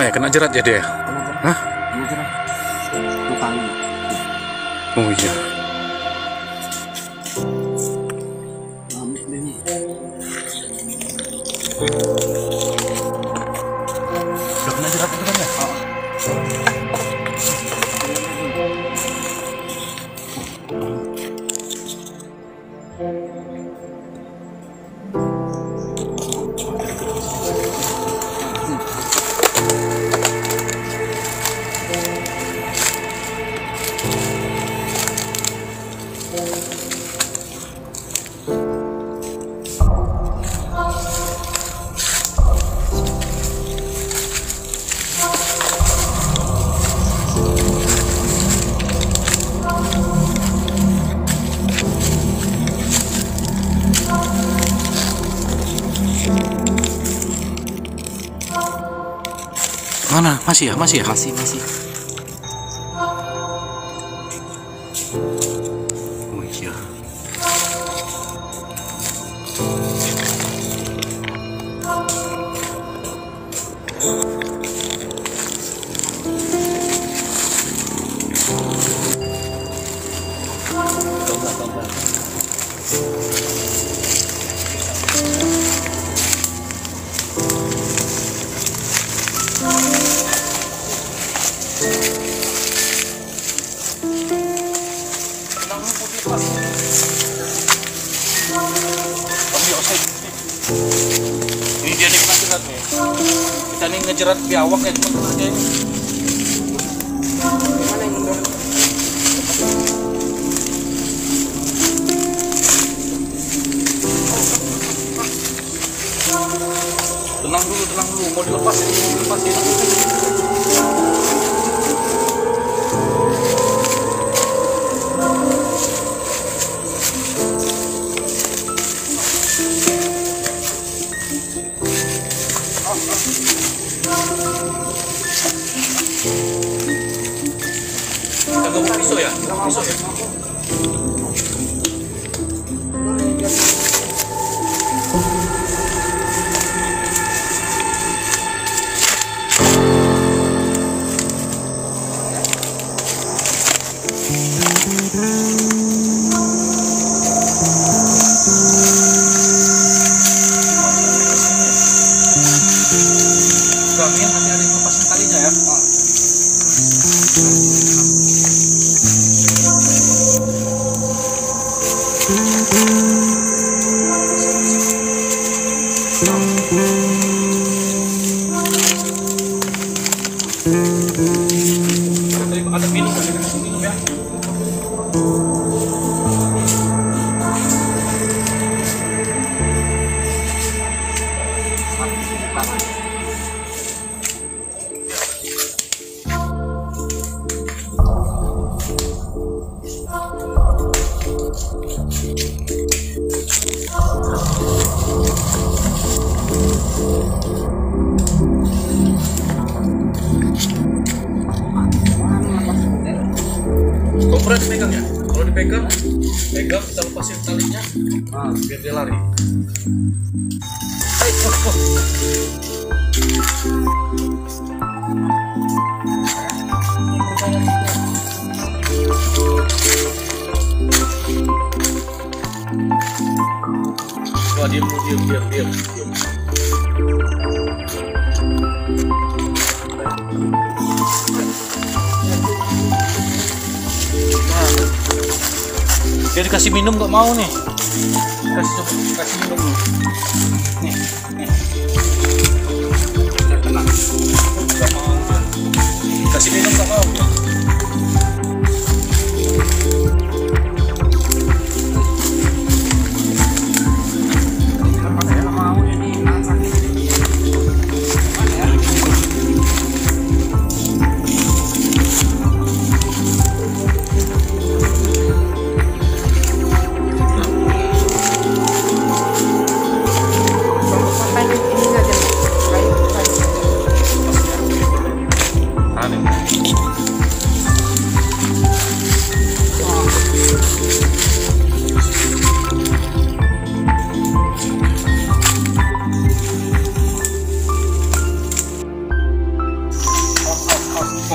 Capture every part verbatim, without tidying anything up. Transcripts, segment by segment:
Kena ya, kena jerat ya dia? Hah? Kena jerat. Dua kali. Oh iya. Amis deh nih. Udah kena jerat itu kan ya? Oh. Mana? Masih ya? Masih ya? Masih, masih. Oh iya. Tombak, tombak. Ini dia nih kena jerat nih. Kita nih ngejerat biawak ya, cuma kena aja ini. Gimana yang mendorong? Tenang dulu, tenang dulu. Mau dilepasin, mau dilepasin. Kita nggak mau pisau ya? Kita mau pisau ya? Kami nanti ada yang lepasin talinya ya. Ada minum, ada kasih minum ya. Kompor dipegang ya. Kalau dipegang, pegang kita lepasin talinya, nah, biar dia lari. Hai, oh, oh. Wah, diam, diam, diam, diam, diam. Dia dikasih minum nggak mau nih. Kasih coba, kasih minum dulu. Nih, nih. Udah tenang. Nggak mau. Kasih minum nggak mau. Kenapa saya nggak mau ini? Nahan sakit. Mana ya?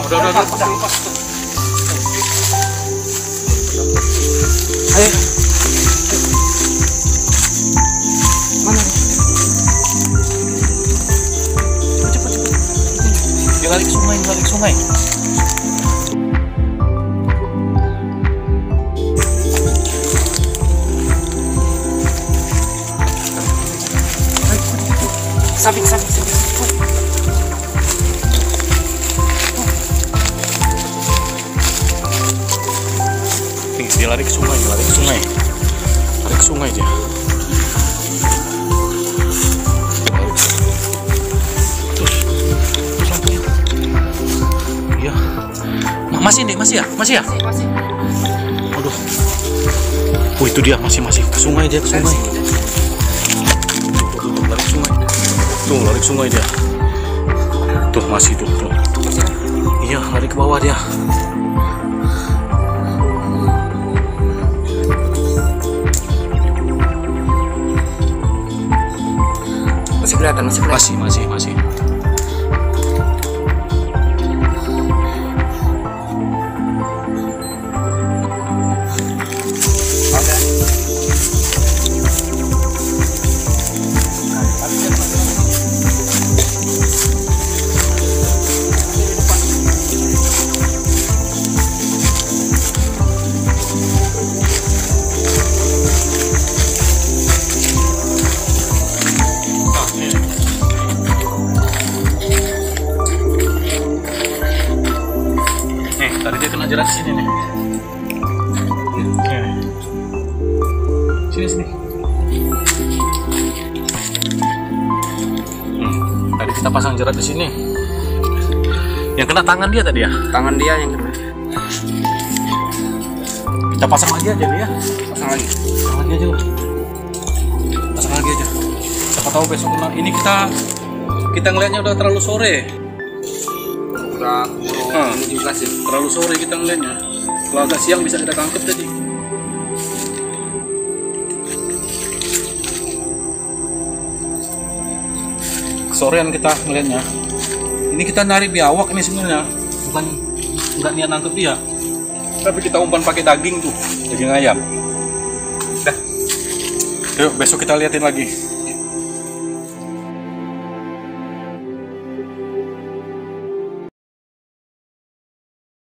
udah, udah, lepas, udah. lepas. Ayo. Mana? Cepat, cepat. Dia lari ke sungai, lari ke sungai. Samping, samping, samping. Nih, dia lari ke sungai, dia lari ke sungai. Lari ke sungai dia. Terus, terus lampunya. Iya. Ma- Masih nih, masih ya? Masih ya? Masih. Aduh. Oh, itu dia, masih masih ke sungai dia, ke sungai. Tuh, tuh, tuh, lari ke sungai. Tuh, lari ke sungai dia. Tuh, masih tuh, tuh. Iya, lari ke bawah dia. Masih kelihatan, masih kelihatan. Masih, masih, masih. Nih, tadi dia kena jerat sini nih. Nih. Sini, sini. Hmm, tadi kita pasang jerat di sini. Yang kena tangan dia tadi ya? Tangan dia yang kena. Kita pasang lagi aja nih ya. Pasang lagi. Pasang lagi aja. Pasang lagi aja. Siapa tahu besok kena. Ini kita kita ngelihatnya udah terlalu sore. Udah buru Hmm. ini juga sih. Terlalu sore kita ngelihatnya. Kalau agak siang bisa kita tangkap tadi. Kesorean kita ngelihatnya. Ini kita narik biawak nih sebenarnya, bukan nggak niat nangkep dia. Tapi kita umpan pakai daging tuh, daging ayam. Dah. Yuk besok kita liatin lagi.